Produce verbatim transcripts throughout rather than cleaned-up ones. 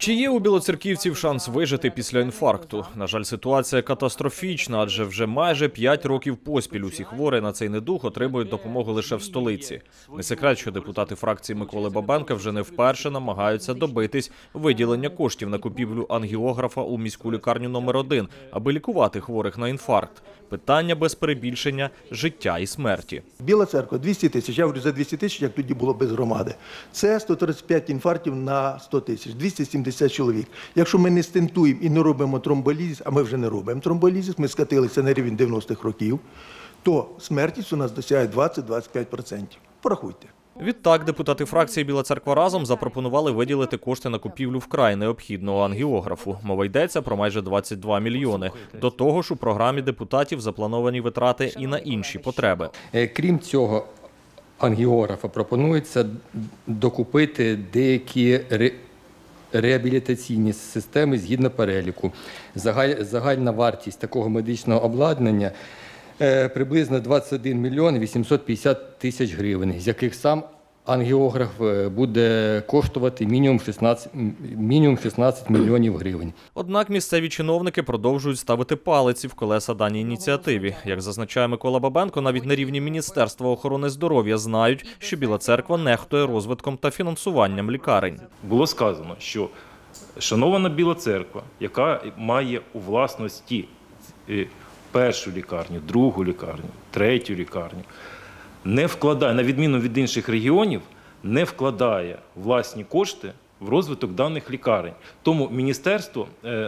Чи є у білоцерківців шанс вижити після інфаркту? На жаль, ситуація катастрофічна, адже вже майже п'ять років поспіль усі хворі на цей недуг отримують допомогу лише в столиці. Не секрет, що депутати фракції Миколи Бабенка вже не вперше намагаються добитись виділення коштів на купівлю ангіографа у міську лікарню номер один, аби лікувати хворих на інфаркт. Питання без перебільшення – життя і смерті. Біла Церква – двісті тисяч. Я говорю за двісті тисяч, як тоді було без громади. Це сто тридцять п'ять інфарктів на сто тисяч, двісті сімдесят чоловік. Якщо ми не стентуємо і не робимо тромболізис, а ми вже не робимо тромболізис, ми скатилися на рівень дев'яностих років, то смертність у нас досягає двадцять - двадцять п'ять відсотків. Порахуйте. Відтак, депутати фракції «Біла Церква разом» запропонували виділити кошти на купівлю вкрай необхідного ангіографу. Мова йдеться про майже двадцять два мільйони. До того ж, у програмі депутатів заплановані витрати і на інші потреби. Крім цього, ангіографа пропонується докупити деякі ре... реабілітаційні системи згідно переліку. Загаль... Загальна вартість такого медичного обладнання приблизно двадцять один мільйон вісімсот п'ятдесят тисяч гривень, з яких сам ангіограф буде коштувати мінімум шістнадцять, мінімум шістнадцять мільйонів гривень. Однак місцеві чиновники продовжують ставити палиці в колеса даній ініціативі. Як зазначає Микола Бабенко, навіть на рівні Міністерства охорони здоров'я знають, що Біла Церква нехтує розвитком та фінансуванням лікарень. Було сказано, що шанована Біла Церква, яка має у власності першу лікарню, другу лікарню, третю лікарню, не вкладає, на відміну від інших регіонів, не вкладає власні кошти в розвиток даних лікарень. Тому міністерство,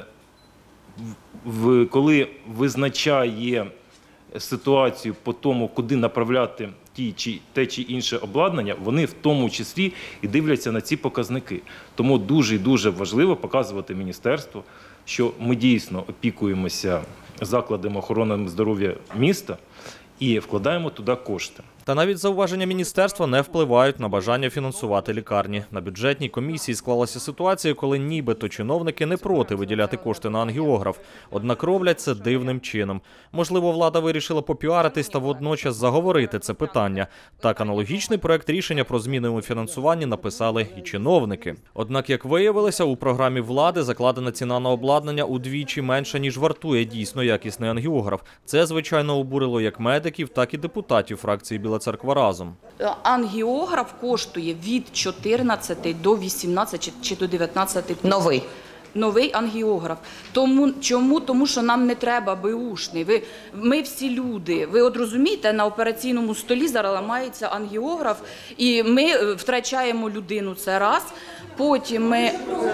коли визначає ситуацію по тому, куди направляти ті чи те чи інше обладнання, вони в тому числі і дивляться на ці показники. Тому дуже і дуже важливо показувати міністерству, що ми дійсно опікуємося закладами охорони здоров'я міста і вкладаємо туди кошти. Та навіть зауваження міністерства не впливають на бажання фінансувати лікарні. На бюджетній комісії склалася ситуація, коли нібито чиновники не проти виділяти кошти на ангіограф. Однак роблять це дивним чином. Можливо, влада вирішила попіаритись та водночас заговорити це питання. Так, аналогічний проект рішення про зміни у фінансуванні написали і чиновники. Однак, як виявилося, у програмі влади закладена ціна на обладнання удвічі менша, ніж вартує дійсно якісний ангіограф. Це, звичайно, обурило як медиків, так і депутатів фракції «Біла Церква разом». Ангіограф коштує від чотирнадцяти до вісімнадцяти чи до дев'ятнадцяти. Новий. Новий ангіограф. Тому, чому? Тому що нам не треба беушний. Ви, ми всі люди. Ви от розумієте, на операційному столі зараз ламається ангіограф, і ми втрачаємо людину, це раз. Потім ми...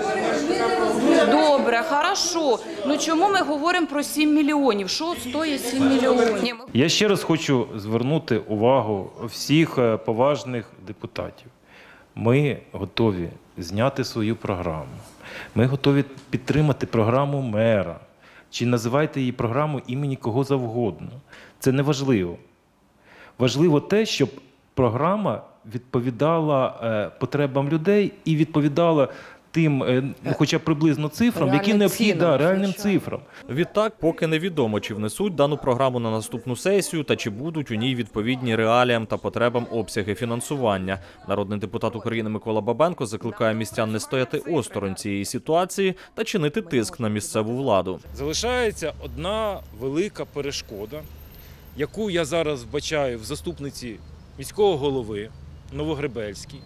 Добре, хорошо. Ну чому ми говоримо про сім мільйонів? Що стоїть сім мільйонів? Я ще раз хочу звернути увагу всіх поважних депутатів. Ми готові зняти свою програму. Ми готові підтримати програму мера. Чи називайте її програму імені кого завгодно. Це не важливо. Важливо те, щоб програма відповідала потребам людей і відповідала тим, ну, хоча б приблизно цифрам, реальним які необхідні, да, реальним цифрам. Відтак, поки невідомо, чи внесуть дану програму на наступну сесію, та чи будуть у ній відповідні реаліям та потребам обсяги фінансування. Народний депутат України Микола Бабенко закликає містян не стояти осторонь цієї ситуації та чинити тиск на місцеву владу. Залишається одна велика перешкода, яку я зараз вбачаю в заступниці міського голови Новогребельській,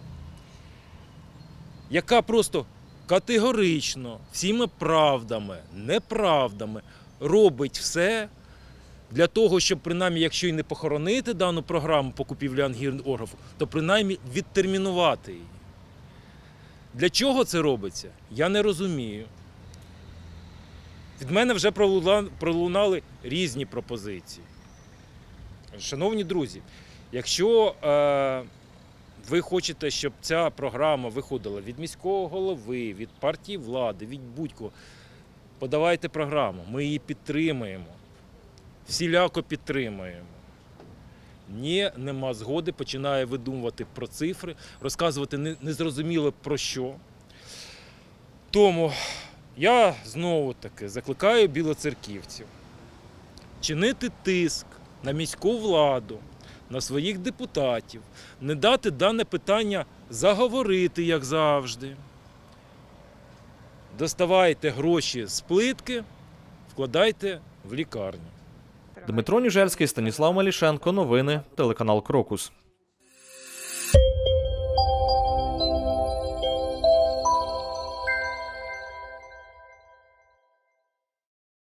яка просто категорично, всіми правдами, неправдами робить все для того, щоб принаймні, якщо і не похоронити дану програму по купівлі ангіографу, то принаймні відтермінувати її. Для чого це робиться? Я не розумію. Від мене вже пролунали різні пропозиції. Шановні друзі, якщо е, ви хочете, щоб ця програма виходила від міського голови, від партії влади, від будь-кого, подавайте програму, ми її підтримаємо, всіляко підтримаємо. Ні, нема згоди, починає видумувати про цифри, розказувати незрозуміло про що. Тому я знову-таки закликаю білоцерківців чинити тиск на міську владу, на своїх депутатів, не дати дане питання заговорити, як завжди. доставайте гроші з плитки, вкладайте в лікарню. Дмитро Ніжельський, Станіслав Малішенко. Новини. Телеканал «Крокус».